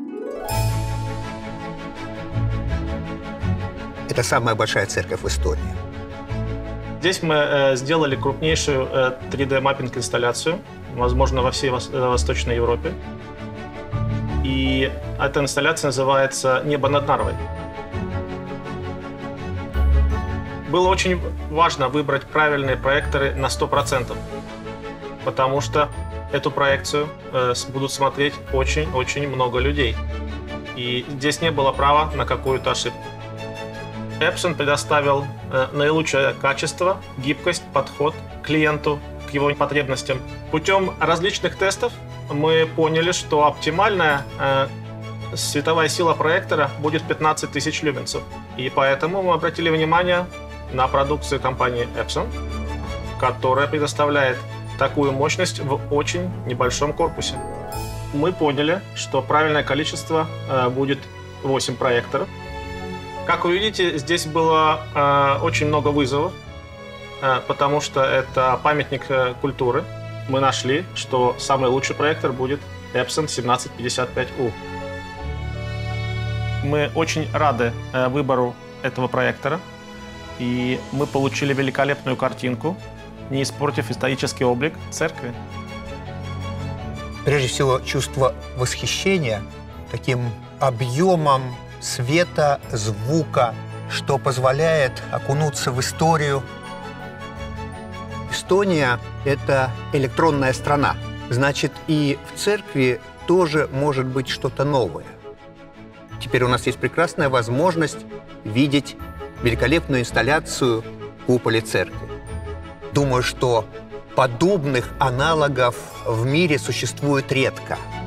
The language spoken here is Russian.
Это самая большая церковь в истории. Здесь мы сделали крупнейшую 3D-маппинг-инсталляцию, возможно, во всей Восточной Европе. И эта инсталляция называется «Небо над Нарвой». Было очень важно выбрать правильные проекторы на 100%, потому что эту проекцию будут смотреть очень-очень много людей. И здесь не было права на какую-то ошибку. Epson предоставил наилучшее качество, гибкость, подход к клиенту, к его потребностям. Путем различных тестов мы поняли, что оптимальная световая сила проектора будет 15 тысяч люменсов. И поэтому мы обратили внимание на продукцию компании Epson, которая предоставляет такую мощность в очень небольшом корпусе. Мы поняли, что правильное количество будет 8 проекторов. Как вы видите, здесь было очень много вызовов, потому что это памятник культуры. Мы нашли, что самый лучший проектор будет Epson 1755U. Мы очень рады выбору этого проектора, и мы получили великолепную картинку, не испортив исторический облик церкви. Прежде всего, чувство восхищения таким объемом света, звука, что позволяет окунуться в историю. Эстония – это электронная страна. Значит, и в церкви тоже может быть что-то новое. Теперь у нас есть прекрасная возможность видеть великолепную инсталляцию в куполе церкви. Думаю, что подобных аналогов в мире существует редко.